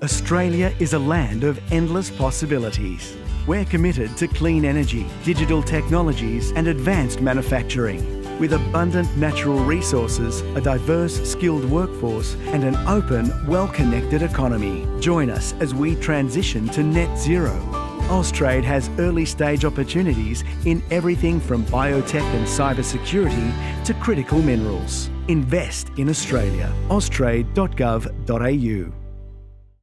Australia is a land of endless possibilities. We're committed to clean energy, digital technologies and advanced manufacturing. With abundant natural resources, a diverse, skilled workforce and an open, well-connected economy. Join us as we transition to net zero. Austrade has early-stage opportunities in everything from biotech and cybersecurity to critical minerals. Invest in Australia. austrade.gov.au